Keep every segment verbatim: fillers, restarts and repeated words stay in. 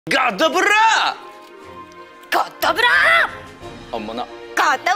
ゴッドブラゴッドブラーあんまなゴッドブラ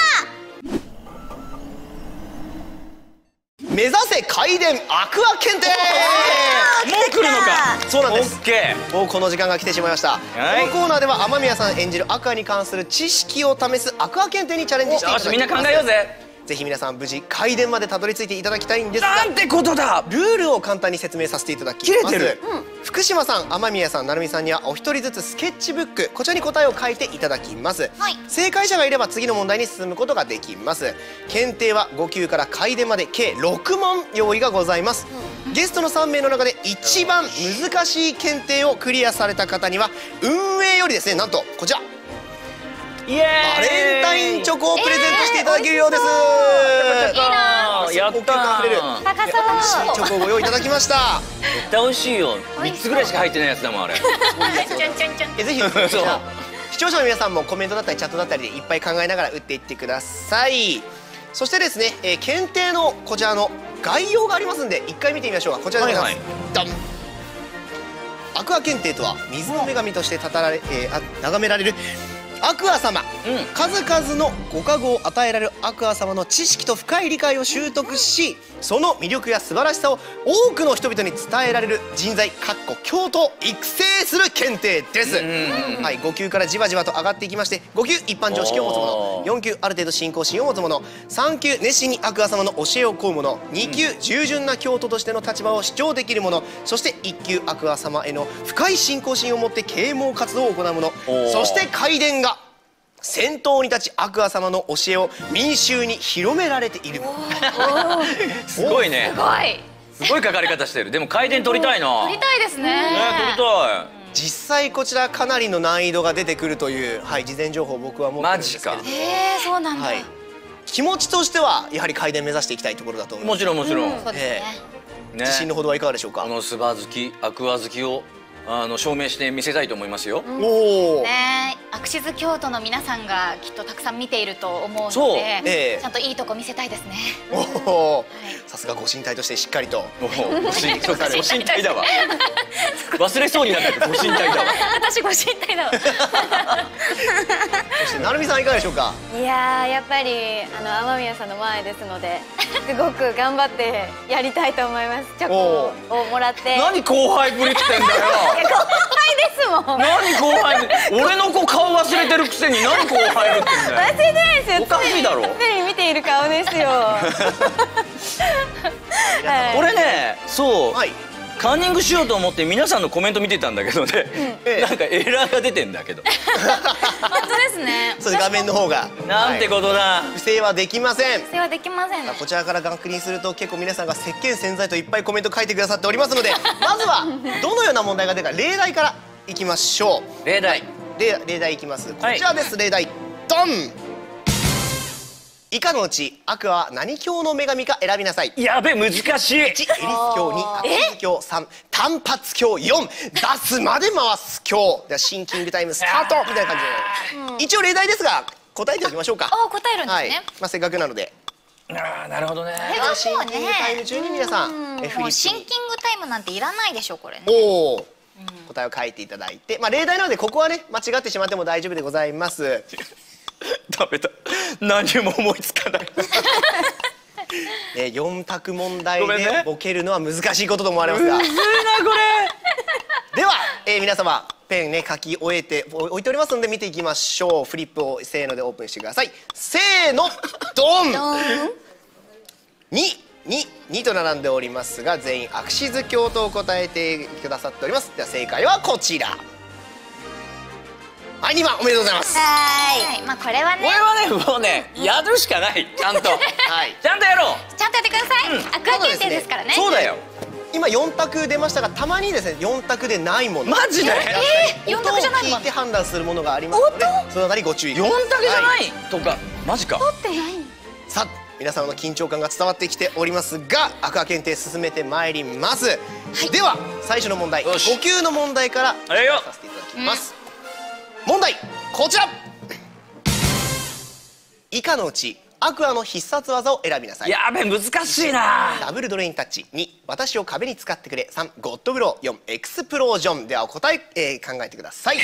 目指せ怪伝アクア検定。 もう来るのか。 そうなんです。 オッケー。 もうこの時間が来てしまいました。 はい、 このコーナーでは雨宮さん演じるアクアに関する知識を試すアクア検定にチャレンジしていただきます。 よし、みんな考えようぜ。 ぜひ皆さん無事怪伝までたどり着いていただきたいんですが、 なんてことだ。 ルールを簡単に説明させていただきます。切れてる。福島さん、雨宮さん、成美さんにはお一人ずつスケッチブック、こちらに答えを書いていただきます、はい、正解者がいれば次の問題に進むことができます。検定はご級から怪伝まで計ろく問用意がございます、うん、ゲストのさん名の中で一番難しい検定をクリアされた方には運営よりですね、なんとこちらバレンタインチョコをプレゼントしていただけるようです。 いいな。やったー。 高そう。 チョコをご用意いただきました。 絶対美味しいよ。三つぐらいしか入ってないやつだもんあれ。ぜひ視聴者の皆さんもコメントだったりチャットだったりでいっぱい考えながら打っていってください。そしてですね、えー、検定のこちらの概要がありますんで一回見てみましょうか。こちらでございます。ドン。アクア検定とは水の女神としてたたられ、えー、あ眺められるアクア様、うん、数々のご加護を与えられるアクア様の知識と深い理解を習得し、その魅力や素晴らしさを多くの人々に伝えられる人材かっこ京都を育成する検定です。はい、ご級からじわじわと上がっていきまして、ご級一般常識を持つ者、よん級ある程度信仰心を持つ者、さん級熱心にアクア様の教えを請う者、に級従順な京都としての立場を主張できる者、そしていっ級アクア様への深い信仰心を持って啓蒙活動を行う者、そして怪伝が先頭に立ちアクア様の教えを民衆に広められている。 すごいね。 すごい。 すごい書かれ方してる。でも怪伝取りたいな。 取りたいですね。 ね、取りたい。 実際こちらかなりの難易度が出てくるという、はい、事前情報を僕は持ってるんですけど。 マジか。 へえ、そうなんだ。はい、 気持ちとしてはやはり怪伝目指していきたいところだと思います。 もちろんもちろん。 そうですね。 自信のほどはいかがでしょうか。 このスバ好き、アクア好きをあの証明して見せたいと思いますよ。 おお。 ね、アクシズ京都の皆さんがきっとたくさん見ていると思うので、えー、ちゃんといいとこ見せたいですね。 おお、さすがご神体としてしっかりと。 ご神体だわ。忘れそうになってご神体だわ。 私ご神体だわ。 そして成美さんいかがでしょうか。 いやー、やっぱりあの雨宮さんの前ですので、すごく頑張ってやりたいと思います。チョコをもらって。 何後輩ぶりってんだよ。 後輩ですもん。 何後輩？俺の子顔忘れてるくせに何後輩ぶってんだよ。 忘れてないですよ。 おかしいだろ。 常に見ている顔ですよ。 俺ね、そう。カンニングしようと思って皆さんのコメント見てたんだけどね、なんかエラーが出てんだけど。 本当ですね。 そう、画面の方が。 なんてことだ。 不正はできません。 不正はできません。 こちらから確認すると結構皆さんが石鹸洗剤といっぱいコメント書いてくださっておりますので、まずはどのような問題が出るか例題からいきましょう。 例題。 例例題いきます。こちらです。例題ドン。以下のうちアクアは何教の女神か選びなさい。 やべ、難しい。 いちエリス教、にアクシズ教、さん単発教、よん出すまで回す教。ではシンキングタイムスタートみたいな感じで、一応例題ですが答えておきましょうか。 あ、答えるんですね。 まあせっかくなので。 ああ、なるほどね。 シンキングタイム中に皆さんもうシンキングタイムなんていらないでしょこれね。 おお、答えを書いていただいて、まあ例題なのでここはね間違ってしまっても大丈夫でございます。 ダメだ、何も思いつかない。 ね、よん択問題でボケるのは難しいことと思われますが。 むずいなこれ。では、えー、皆様ペンね書き終えて置いておりますので見ていきましょう。フリップをせーのでオープンしてください。せーのドン。にににと並んでおりますが全員アクシズ教と答えてくださっております。では正解はこちら。はい、にばんおめでとうございます。 はい、まあこれはね。 これはね、もうね、やるしかない。ちゃんと。はい。ちゃんとやろう。 ちゃんとやってください。アクア検定ですからね。 そうだよ。 今よん択出ましたが、たまにですねよん択でないもの。 マジで？ え、よん択じゃないもの。 聞いて判断するものがありますので、そのあたりご注意。 よん択じゃないとか、マジか。 取ってない。 さあ、皆様の緊張感が伝わってきておりますが、アクア検定進めてまいります。では最初の問題、ご級の問題からさせていただきます。問題こちら。以下のうちアクアの必殺技を選びなさい。 やべ難しいな。 ダブルドレインタッチ。に私を壁に使ってくれ。さんゴッドブロー。よんエクスプロージョン。ではお答え、えー、考えてください。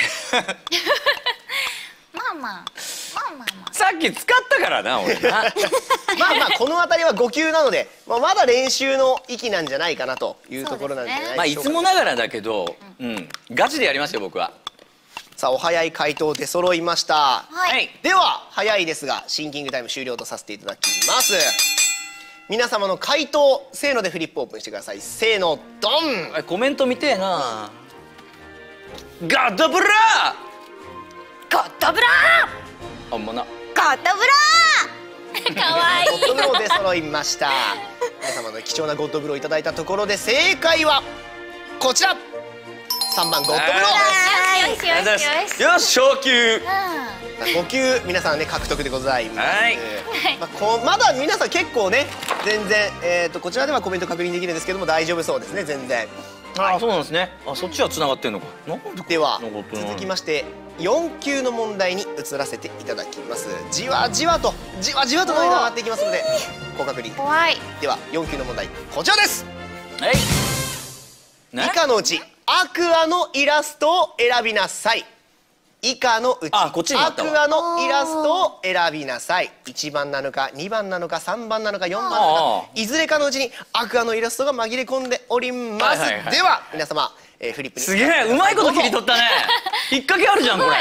まあまあまあまあまあさっき使ったからな俺な。 まあまあこの辺りはご級なので、まあ、まだ練習の域なんじゃないかなというところなんじゃないでしょうか。 まあいつもながらだけど、うん、ガチでやりますよ僕は。 さあお早い回答出揃いました。 はい、 では早いですがシンキングタイム終了とさせていただきます。皆様の回答せーのでフリップオープンしてください。せーのドン。 コメント見てえな。ガッドブラゴッドブラー。あんまな。 ゴッドブラー。かわいい。 ゴッドブロー出揃いました。皆様の貴重なゴッドブローいただいたところで正解はこちら。さんばんゴッドブロー。 よしよしよし。 よし昇級。 ご級皆さんね獲得でございます。 はい。 まあこまだ皆さん結構ね全然えっとこちらではコメント確認できるんですけども大丈夫そうですね全然。 ああそうなんですね。あそっちは繋がってんのか。 では続きましてよん級の問題に移らせていただきます。じわじわとじわじわと難易度が上がっていきますのでご確認。 怖い。 ではよん級の問題こちらです。 はい。 以下のうちアクアのイラストを選びなさい。以下のうちあこっちにもあアったわクアのイラストを選びなさい。いちばんなのかにばんなのかさんばんなのかよんばんなのかいずれかのうちにアクアのイラストが紛れ込んでおります。 はいはいはいでは皆様、えー、フリップにすげえうまいこと切り取ったね。引っ掛けあるじゃんこれ。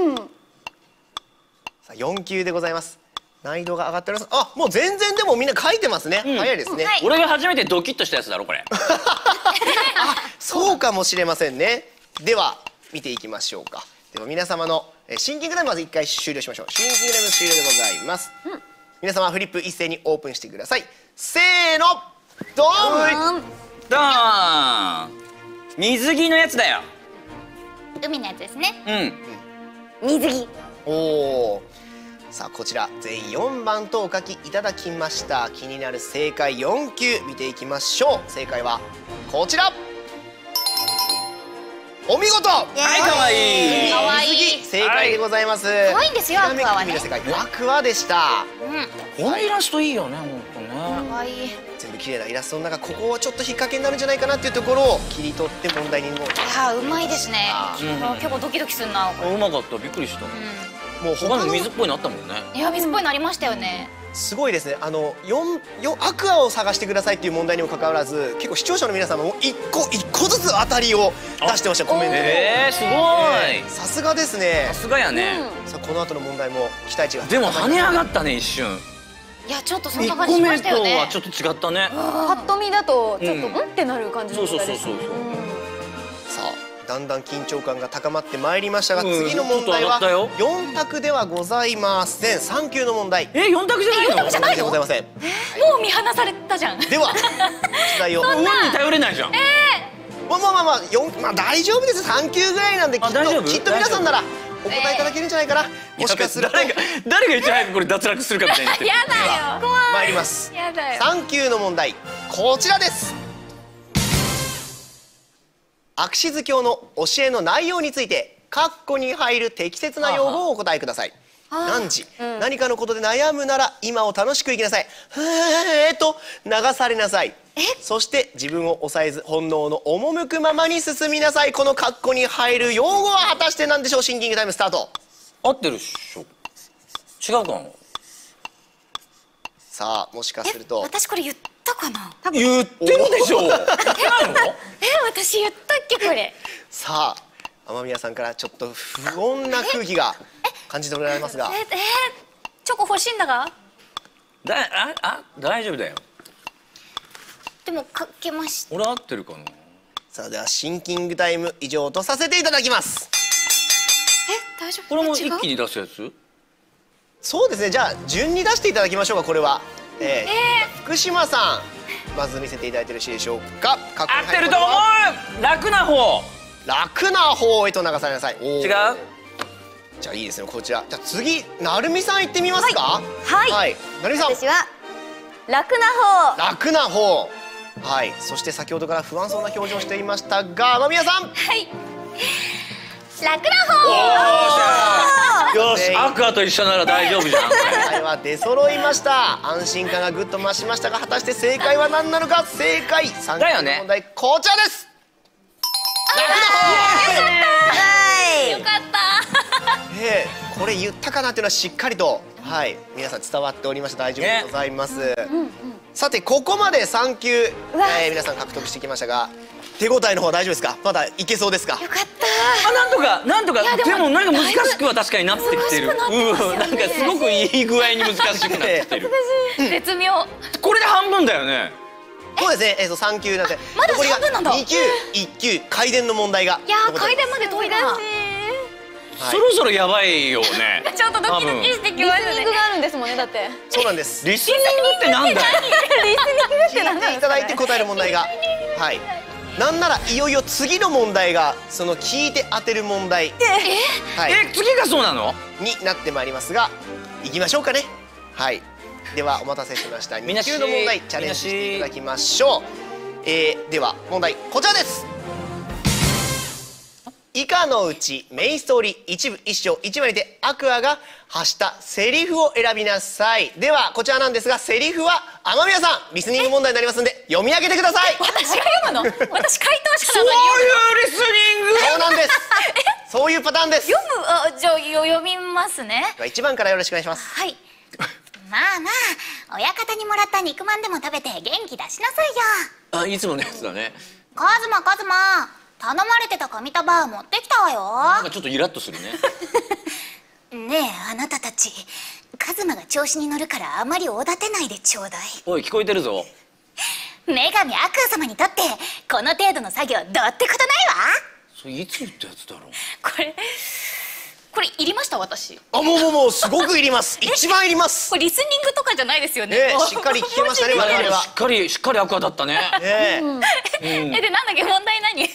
さあよん級でございます。難易度が上がっております。あもう全然でもみんな書いてますね、うん、早いですね、 はい、 俺が初めてドキッとしたやつだろこれ。 あそうかもしれませんね。では見ていきましょうか。では皆様のシンキングタイムまずいっかい終了しましょう。シンキングタイム終了でございます、うん、皆様フリップ一斉にオープンしてください。せーのドン。 ドーン。水着のやつだよ。 海のやつですね。 うん、 水着。 おおさあこちら全員よんばんとお書きいただきました。気になる正解よん級見ていきましょう。正解はこちら。お見事。 はいかわいい。 かわいい。 正解でございます。 可愛いんですよアクアはね。 アクアでした。 このイラストいいよね本当ね。 かわいい。 全部綺麗なイラストの中ここはちょっと引っ掛けになるんじゃないかなっていうところを切り取って問題にも。いやうまいですね。結構ドキドキするな。 うまかったびっくりした。 もう他の水っぽいのあったもんね。 いや水っぽいのありましたよね。 すごいですね。あの四四アクアを探してくださいっていう問題にもかかわらず結構視聴者の皆様も一個一個ずつ当たりを出してましたコメントで。 ええすごい。 さすがですね。 さすがやね。 さあこの後の問題も期待値が。 でも跳ね上がったね一瞬。 いやちょっとそんな感じしましたよね。 いっこめとはちょっと違ったね。 パッと見だとちょっとうんってなる感じの問題でしたね。 さあだんだん緊張感が高まってまいりましたが次の問題はよん択ではございません。さん級の問題。 えよん択じゃないの？ よん択じゃないの？ ございません。 もう見放されたじゃん。 では出題を。 運に頼れないじゃん。 まあまあまあまあよんまあ大丈夫です。さん級ぐらいなんできっときっと皆さんならお答えいただけるんじゃないかな。もしかすると誰が誰が一番早くこれ脱落するかみたいな。 やだよ。怖い。 参ります。 やだよ。 さん級の問題こちらです。アクシズ教の教えの内容について括弧に入る適切な用語をお答えください。何時、うん、何かのことで悩むなら今を楽しく生きなさい。ふーっと流されなさい。そして自分を抑えず本能の赴くままに進みなさい。この括弧に入る用語は果たして何でしょう。シンキングタイムスタート。 合ってるっしょ。違うかな。 さあもしかすると私これ言ったかな。 言ってるでしょ。言ってないの？ え私言ったっけこれ。 さあ雨宮さんからちょっと不穏な空気が感じ取られますが。 ええチョコ欲しいんだが。 だああ大丈夫だよ。 でもかけました。 俺合ってるかな。 さあではシンキングタイム以上とさせていただきます。 え大丈夫。 これも一気に出すやつ？ そうですね。じゃあ順に出していただきましょうか。これは、えー、福島さんまず見せていただいてよろしいでしょうか。 合ってると思う。楽な方。 楽な方へと流されなさい。 違う。 じゃあいいですね。こちらじゃあ次なるみさん行ってみますか。 はい、 はい、なるみさん。 私は楽な方。 楽な方。はい。そして先ほどから不安そうな表情をしていましたが雨宮さん。 はい楽な方。 よしアクアと一緒なら大丈夫じゃん。 答えは出揃いました。安心感がぐっと増しましたが、果たして正解は何なのか。正解さん級の問題、こちらです。 よかった。 えー、これ言ったかなっていうのはしっかりと、はい、皆さん伝わっておりました。大丈夫でございます。さてここまでさん級、えー、皆さん獲得してきましたが、手応えの方は大丈夫ですか。まだいけそうですか。 よかった。 あ、なんとかなんとか。でもなんか難しくは確かになってきてる。うん、なんかすごくいい具合に難しくなってきてる。 絶妙。 これで半分だよね。 そうですね。えっとさん級なんでまだ半分なんだ。 に級いっ級回転の問題が。 いやー、回転まで遠いな。 そろそろやばいよね。 ちょっとドキドキしてきましたね。 リスニングがあるんですもんね、だって。 そうなんです。 リスニングってなんだよ。 リスニングってなんだ。 聞いていただいて答える問題が、はい。なんならいよいよ次の問題がその聞いて当てる問題。 はい。え、次がそうなの？ になってまいりますが、行きましょうかね。はい。ではお待たせしました。に級の問題チャレンジしていただきましょう。えー、では問題こちらです。以下のうちメインストーリー一部一章一話にてアクアが発したセリフを選びなさい。ではこちらなんですが、セリフは雨宮さんリスニング問題になりますので読み上げてください。 私が読むの？私回答者そうなのに。 いうリスニング。 そうなんです。そういうパターンです。 読む、あ、じゃあ読みますね。 ではいちばんからよろしくお願いします。 はい。まあまあ、親方にもらった肉まんでも食べて元気出しなさいよ。 あ、いつものやつだね。 カズマカズマ、頼まれてた紙束持ってきたわよ。 なんかちょっとイラッとするね。 ねえ、あなたたち、カズマが調子に乗るからあまりおだてないでちょうだい。 おい、聞こえてるぞ。 女神アクア様にとってこの程度の作業どうってことないわ。 それいつ言ったやつだろう。 これこれいりました私。 あ、もうもうもうすごくいります。一番いります。 これリスニングとかじゃないですよね。 ね、しっかり聞けましたね。我々はしっかりしっかりアクアだったね。 ね。 え、でなんだっけ問題何？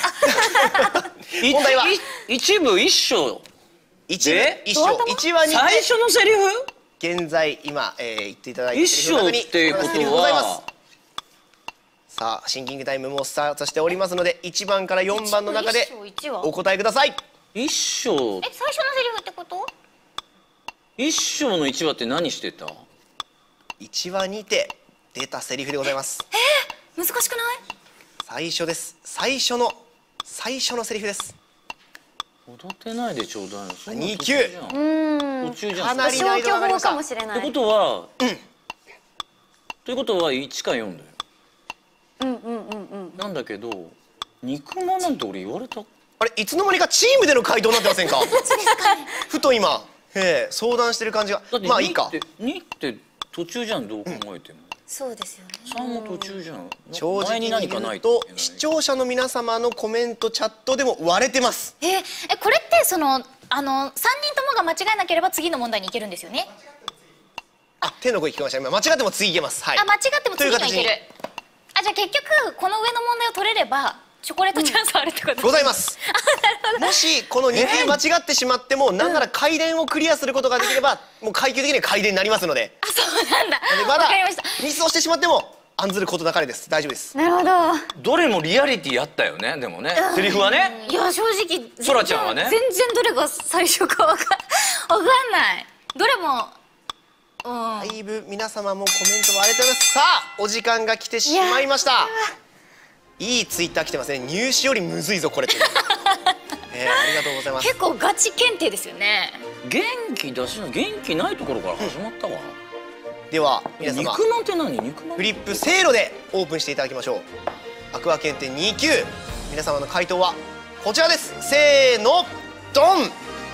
問題は一部一章。 一部一章一話にて最初のセリフ。 現在今、えー、言っていただいて一章っていうことは。 さあシンキングタイムもスタートしておりますので、いちばんからよんばんの中でお答えください。 一章。 え、最初のセリフってこと？ 一章の一話って何してた？ 一話にて出たセリフでございます。 えー、難しくない？ 最初です。最初の最初のセリフです。 踊ってないでちょうだい。 に級。 うん。 途中じゃん。 かなり難易度が上がりました。 かもしれない。 ってことは、ということはいちかよんだよ。 うんうんうんうん。 なんだけど肉まんなんて俺言われた。 あれいつの間にかチームでの回答になってませんか？ふと今、えー、相談してる感じが。まあいいか。 にって途中じゃん、どう考えても。 そうですよね。 さんも途中じゃん。 正直に言うと視聴者の皆様のコメントチャットでも割れてます。 えー、えこれってそのあのさんにんともが間違えなければ次の問題に行けるんですよね。 あ、天の声聞きました。今間違っても次いけます。はい。 あ、間違っても次にはいける。あ、じゃあ結局この上の問題を取れればチョコレートチャンスあるってこと、うん、 ございます。もしこのに級間違ってしまっても、えー、なんなら回転をクリアすることができれば、もう階級的には回転になりますので。 あ、そうなんだ。 まだミスをしてしまっても案ずることなかれです。大丈夫です。 なるほど。 どれもリアリティあったよね。でもね、セリフはね。 いや正直そらちゃんはね、 全然どれが最初かわかわかんない。どれも。うん、 だいぶ皆様もコメント割れてます。さあお時間が来てしまいました。いいツイッター来てますね。入試よりむずいぞこれって。えー、ありがとうございます。 結構ガチ検定ですよね。 元気出しな、元気ないところから始まったわ。 うん、では皆様肉まんって何？肉まん。 フリップせーのでオープンしていただきましょう。アクア検定に級、皆様の回答はこちらです。せーのドン。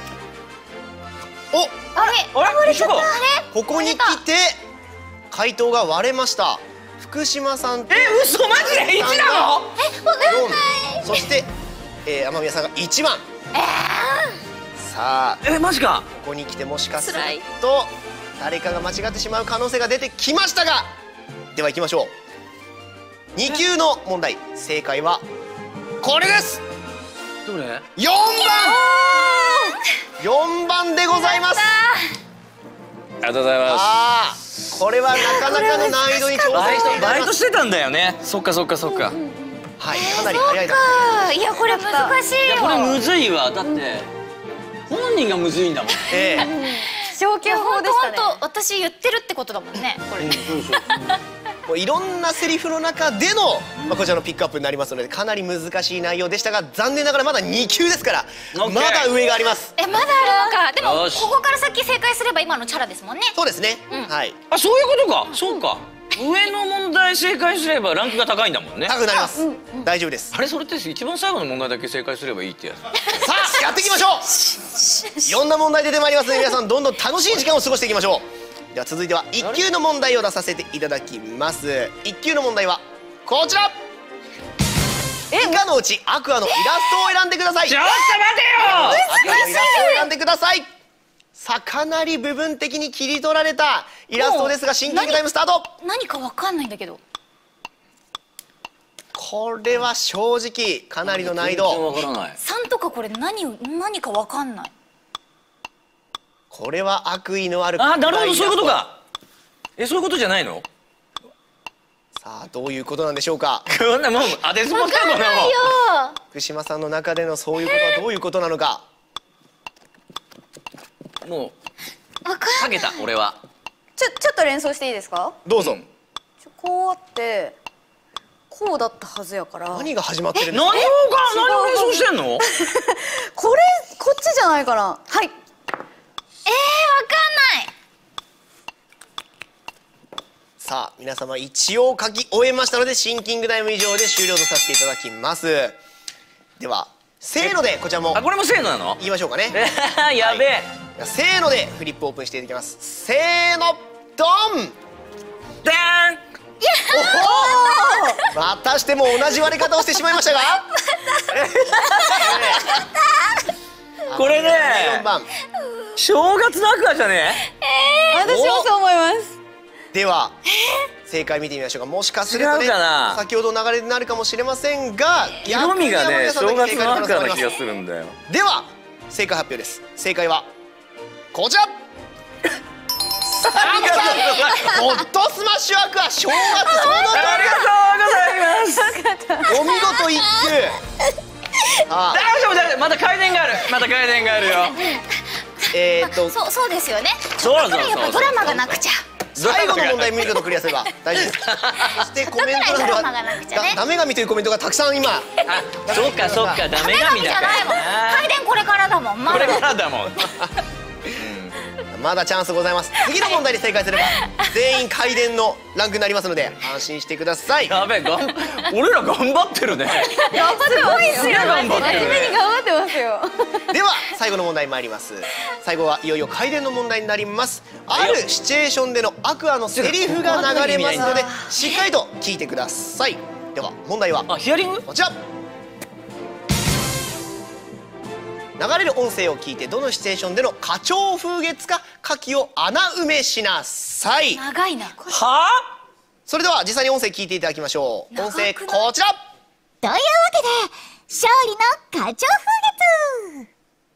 お、 あれ、 あれ、一緒か。 ここに来て回答が割れました。福島さんと、 え、嘘、マジでいちなの？ え、わかんない。 そして、えー、雨宮さんがいちばん。 えー、さあ、 え、マジか。 ここに来てもしかすると誰かが間違ってしまう可能性が出てきましたが、では行きましょう。に級の問題、正解はこれです。 どれ？ よんばん。よんばんでございます。 ありがとうございます。 あー、これはなかなかの難易度に挑戦していただきます。 バイトしてたんだよね。そっかそっかそっか。 はい、かなり早いな。 いやこれ難しいよ。 いやこれむずいわ。だって本人がむずいんだもん。 ええ消去法でしたね。 本当私言ってるってことだもんねこれ。 もういろんなセリフの中での、まあ、こちらのピックアップになりますので、かなり難しい内容でしたが、残念ながらまだに級ですから、 オッケーまだ上があります。 えまだあるのか。でもよしここから先正解すれば今のチャラですもんね。 そうですね、はい、 あ、そういうことか。そうか。上の問題正解すればランクが高いんだもんね。 高くなります、大丈夫です。 あれ、それって一番最後の問題だけ正解すればいいってやつ。 さあやっていきましょう。いろんな問題出てまいりますので、皆さんどんどん楽しい時間を過ごしていきましょう。では続いてはいっ級の問題を出させていただきます。いっ級の問題はこちら。以下のうちアクアのイラストを選んでください。 ちょっと待てよ。 アクアのイラストを選んでください。さあかなり部分的に切り取られたイラストですが、シンキングタイムスタート。 何かわかんないんだけど。 これは正直かなりの難易全然度。 わからない。 さんとかこれ何を何かわかんない。 これは悪意のある。 あ、なるほど、そういうことか。え、そういうことじゃないの？ さあどういうことなんでしょうか。 こんなもう当てずもんだもんなもん。 福島さんの中でのそういうことはどういうことなのか。 もうわかかけた俺は。 ちょちょっと連想していいですか？ どうぞ。 ちょこうあってこうだったはずやから。 何が始まってるんですか。 何をか何を連想してんの？ これこっちじゃないかな。はい。 えー、わかんない。 さあ皆様一応書き終えましたので、シンキングタイム以上で終了とさせていただきます。ではせーのでこちらもあ、これもせーのなの？ 言いましょうかね。 やべえ。 せーのでフリップオープンしていただきます。せーのドン。 でーん。 おお、またしても同じ割れ方をしてしまいましたがこれね、 よんばん。 正月のアクアじゃね私もそう思います。 では正解見てみましょうか。もしかするとね、 違うかな。 先ほどの流れになるかもしれませんが、 え。色味がね、正月のアクアな気がすするんだよ。 では正解発表です。正解はこちら。ホットスマッシュアクア正月、そのありがとうございます。 お見事一級。あ大丈夫大丈夫、また回転がある、また回転があるよ。 えーっとそうそうですよね。 そうそうそうだからやっぱドラマがなくちゃ。 最後の問題見事クリアすれば大丈夫です。そしてコメント欄ではドラマがなくちゃねダメ神というコメントがたくさん今。 あ、そっかそっか、ダメ神だからじゃないもん。回転これからだもん。まこれだからだもん。 まだチャンスございます。次の問題に正解すれば全員回転のランクになりますので安心してください。 やべえ、がん俺ら頑張ってるね。 頑張ってますよ。 頑張ってる真面目に頑張ってますよ。 では最後の問題参ります。最後はいよいよ回転の問題になります。あるシチュエーションでのアクアのセリフが流れますのでしっかりと聞いてください。では問題はあ、ヒアリング？ こちら。流れる音声を聞いてどのシチュエーションでの花鳥風月か下記を穴埋めしなさい。 長いな。 はあ？ それでは実際に音声聞いていただきましょう。音声こちら。 というわけで勝利の花鳥風月。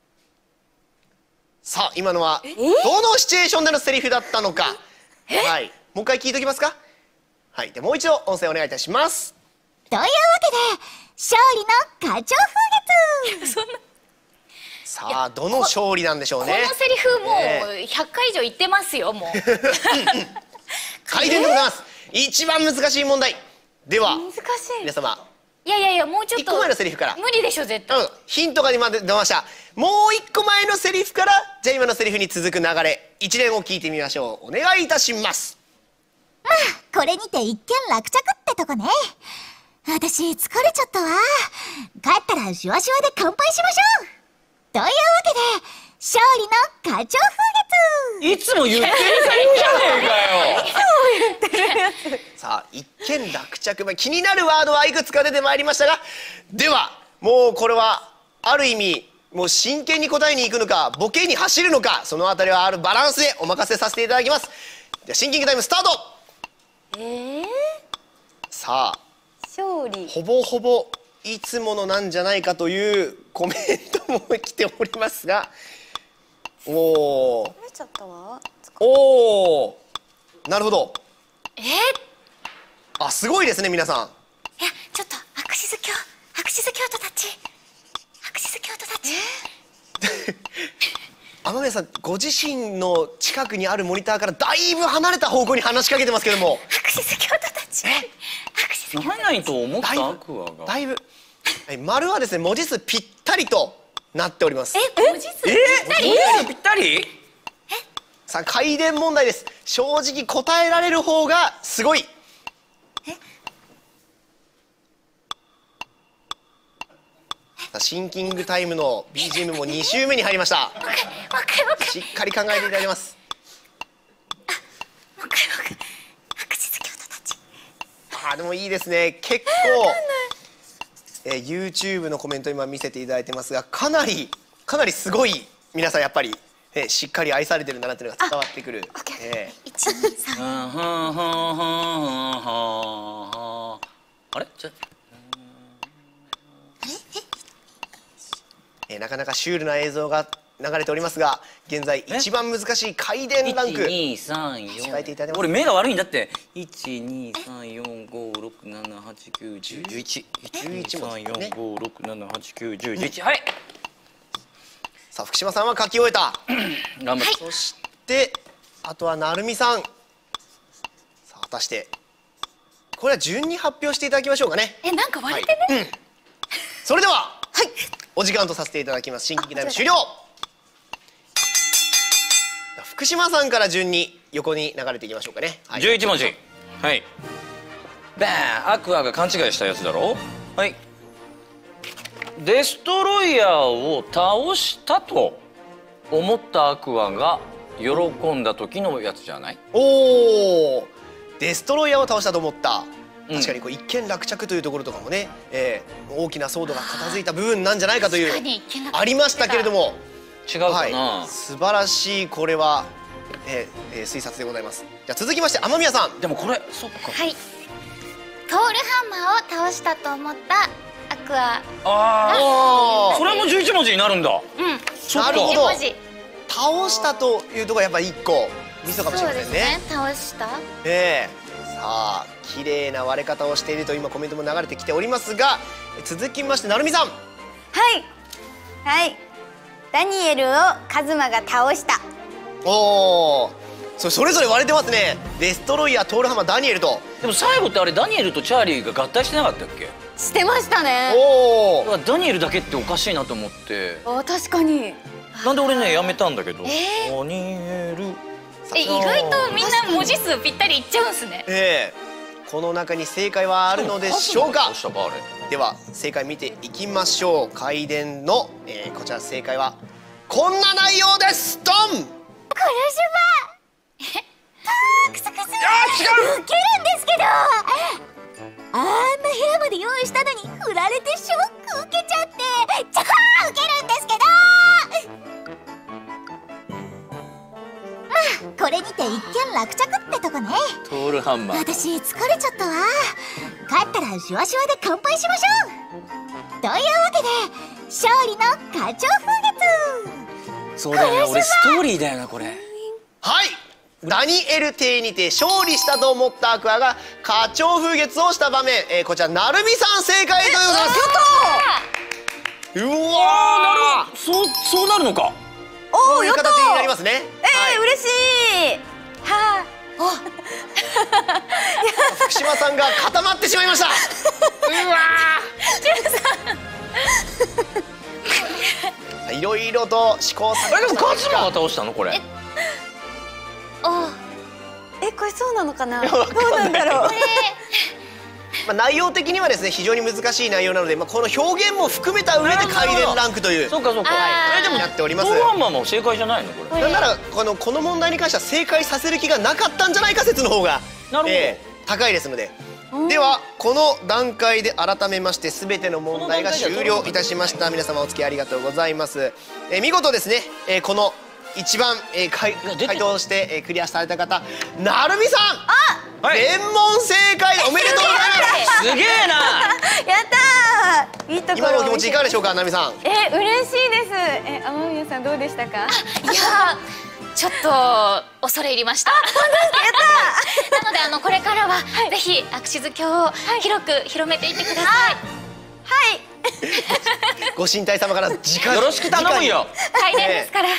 さあ今のはどのシチュエーションでのセリフだったのか。はい、もう一回聞いておきますか。はい、でもう一度音声お願いいたします。 というわけで勝利の花鳥風月。そんなさあどの勝利なんでしょうね。 このセリフもねうひゃっかい以上言ってますよもう。 回転でございます。一番難しい問題では難しい。 皆様いやいやいやもうちょっといっこまえのセリフから無理でしょ絶対。 うん、ヒントが今出ました。もう一個前のセリフからじゃあ今のセリフに続く流れ一連を聞いてみましょう。お願いいたします。 まあこれにて一件落着ってとこね。私疲れちゃったわ。帰ったらシュワシュワで乾杯しましょう。というわけで勝利の花鳥風月。 いつも言ってるセリフじゃねえかよ。 さあ一見落着、まあ、気になるワードはいくつか出てまいりましたが、ではもうこれはある意味もう真剣に答えに行くのかボケに走るのか、そのあたりはあるバランスでお任せさせていただきます。ではシンキングタイムスタート。 ええ。 さあ勝利。 ほぼほぼいつものなんじゃないかというコメントも来ておりますが、おお取れちゃったわ。 おお、なるほど。 えー、 あ、すごいですね皆さん。 いやちょっとアクシズ教アクシズ教徒たちアクシズ教徒たち天宮さんご自身の近くにあるモニターからだいぶ離れた方向に話しかけてますけども。 アクシス京都たち。アクシス京都入らないと思っただいぶアクアが。 だいぶ、はい、丸はですね文字数ぴったりとなっております。 え、文字数えー、ぴったり？ さあ回伝問題です。正直答えられる方がすごい。さあシンキングタイムの ビージーエム もに周目に入りました。しっかり考えていただきます。 もう一回もう一回。アクシス京都たち。 あーでもいいですね。結構、えー、YouTube のコメント今見せていただいてますが、かなりかなりすごい皆さんやっぱり、えー、しっかり愛されてるんだなっていうのが伝わってくる。えー一二三。 あれ？じゃえー、なかなかシュールな映像が流れておりますが、現在一番難しい回伝ランクいちにさんよん控えていただいてます。 俺目が悪いんだって。いちにさんよんごろくななはちきゅうじゅうじゅういち いちにさんよんごろくななはちきゅうじゅうじゅういち。はい。 さあ福島さんは書き終えた。 頑張って。 そしてあとは成美さん。さあ果たしてこれは順に発表していただきましょうかね。 え、なんか割れてる？ うん、それでは、はい、お時間とさせていただきます。シンキングタイム終了。福島さんから順に横に流れていきましょうかね。はい、 じゅういち文字。はい。バーン。アクアが勘違いしたやつだろ。はい。デストロイヤーを倒したと思ったアクアが喜んだ時のやつじゃない？ おお、デストロイヤーを倒したと思った。 うん、 確かにこう一見落着というところとかもね、えー、大きな騒動が片付いた部分なんじゃないかというありましたけれども、 違うかな、 はい、素晴らしいこれは、えーえー、推察でございます。じゃあ続きまして雨宮さん。 でもこれそっか。 はい。トールハンマーを倒したと思ったアクア。 ああ、それもじゅういち文字になるんだ。 うん。 なるほど。 文字。 倒したというところがやっぱり一個ミソかもしれませんね。 そうですね。倒した。 ええー、さあ綺麗な割れ方をしていると今コメントも流れてきておりますが、続きまして成美さん。 はいはい。ダニエルをカズマが倒した。 おお、そそれぞれ割れてますね。デストロイヤー、トールハンマー、ダニエルと。 でも最後ってあれダニエルとチャーリーが合体してなかったっけ？ してましたね。 おお。 ダニエルだけっておかしいなと思って。 あ、確かに。 なんで俺ねやめたんだけど。 えー、 ダニエル。 え、意外とみんな文字数ぴったりいっちゃうんすね。 ええー、この中に正解はあるのでしょうか。 したかあれ。 では正解見ていきましょう。回伝の、えー、こちら正解はこんな内容です。ドン。 これじゃクスクス。あー、違う。ウケるんですけど。あんな部屋まで用意したのに振られてショック受けちゃって超ウケるんですけど。まあこれにて一見落着ってとこね。 トールハンマー。 私疲れちゃったわ。帰ったらシュワシュワで乾杯しましょう。というわけで勝利の花鳥風月。 そうだよね、俺ストーリーだよなこれ。 はい、ダニエル邸にて勝利したと思ったアクアが花鳥風月をした場面、えー、こちら成美さん正解ということです。うわー、 なるほど。そうそうなるのか。 そういう形になりますね。 えー、嬉しい。はあ。福島さんが固まってしまいました。うわー。いろいろと試行錯誤した。 でもカズマが倒したのこれ。 あ、え、これそうなのかな。どうなんだろう。 まあ内容的にはですね非常に難しい内容なので、まあこの表現も含めた上で回伝ランクという。 そうかそうか。 えでもやっております。 トールハンマーも正解じゃないのこれ。 なんならこのこの問題に関しては正解させる気がなかったんじゃないか説の方が、えー、高いですので。ではこの段階で改めまして全ての問題が終了いたしました。皆様お付き合いありがとうございます。えー、見事ですね、えー、この一番、えー、回回答して、えー、クリアされた方、成美さん、はい、全問正解おめでとうございます。 すげえな。 やったー。いいところ。 今のお気持ちいかがでしょうか、成美さん。 え、嬉しいです。え、雨宮さんどうでしたか。 いやちょっと恐れ入りました。あ、本当ですか。やった。なのであのこれからはぜひアクシズ教を広く広めていってください。 はい。 ご神体様から直よろしく頼むよ。 大変ですから。はい。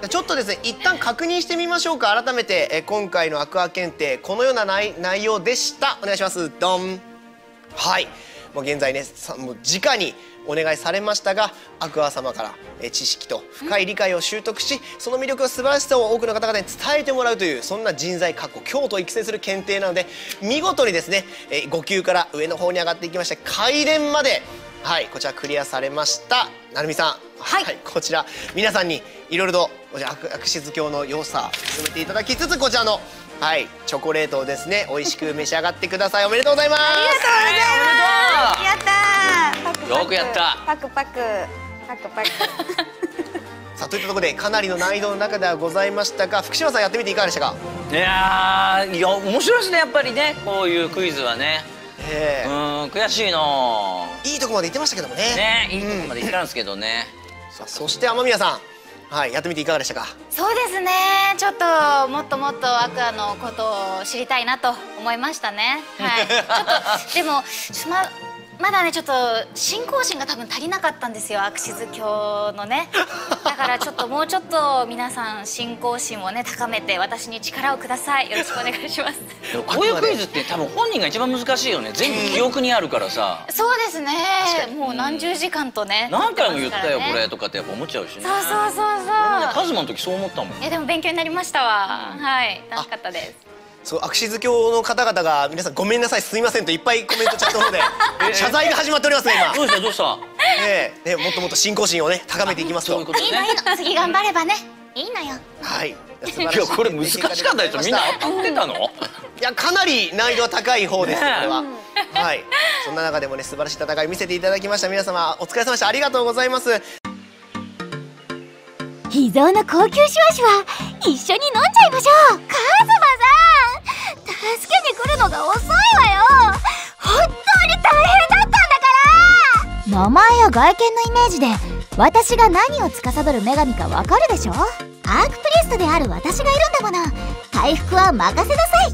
ちょっとですね、一旦確認してみましょうか。改めてえ今回のアクア検定このような内内容でした。お願いします。ドン。はい。もう現在ね、さもう直にお願いされましたが、アクア様からえ知識と深い理解を習得し、その魅力や素晴らしさを多くの方々に伝えてもらうという、そんな人材確保、京都を育成する検定なので、見事にですね、えご級から上の方に上がっていきまして、階段まで、はい、こちらクリアされました。なるみさん、 はい、 はい、こちら皆さんにいろいろとアクシズ峡の良さを進めていただきつつ、こちらのはい、チョコレートをですね、美味しく召し上がってください。おめでとうございます。 ありがとうございます。やったー。 よくやった。 パクパクパクパク。 さあ、といったところでかなりの難易度の中ではございましたが、福島さんやってみていかがでしたか？ いやー、いや面白いですね、やっぱりね、こういうクイズはね。 ええ、 うん、悔しいの。 いいとこまで行ってましたけどもね。 ね、いいとこまで行ったんですけどね。 さあ、そして雨宮さん、はい、やってみていかがでしたか？ そうですね、ちょっともっともっとアクアのことを知りたいなと思いましたね。はい。ちょっとでもままだね、ちょっと信仰心が多分足りなかったんですよ、アクシズ峡のね。だからちょっともうちょっと皆さん信仰心をね高めて、私に力をください。よろしくお願いします。 でもこういうクイズって多分本人が一番難しいよね。全部記憶にあるからさ。 そうですね。もう何十時間とね。 何回も言ったよこれとかってやっぱ思っちゃうしね。 そうそうそうそう。 カズマの時そう思ったもん。 え、でも勉強になりましたわ。はい、楽しかったです。 そう、アクシズ峡の方々が皆さんごめんなさい、すいませんといっぱいコメントチャットの方で謝罪が始まっておりますね、今。 どうしたどうした。 ええ、ね、もっともっと信仰心をね高めていきますと。 そういうことね。 いいのいいの、次頑張ればね。いいのよ。 はい。 いやこれ難しかったでしょ。みんな当たってたの？ いや、かなり難易度は高い方です、こねえれは。はい。そんな中でもね、素晴らしい戦い見せていただきました。皆様お疲れ様でした。ありがとうございます。 秘蔵の高級シュワシュワ一緒に飲んじゃいましょう。カズマさん、助けに来るのが遅いわよ。本当に大変だったんだから。名前や外見のイメージで私が何を司る女神かわかるでしょ。アークプリストである私がいるんだもの。回復は任せなさい。